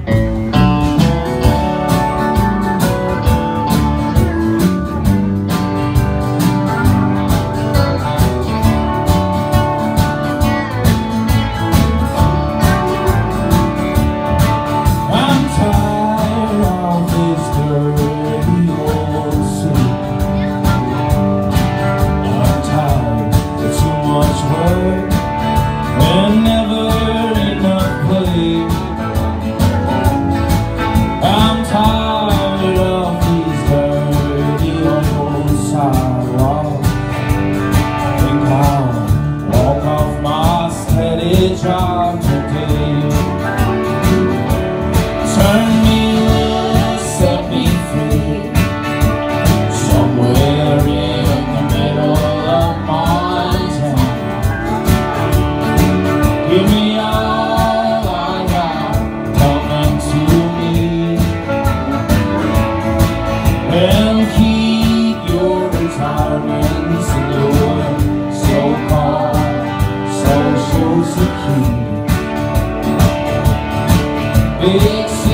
Job today. Turn me loose, set me free, somewhere in the middle of my town. Give me all I got, coming to me, and keep your retirements and your so-called Social Security. Big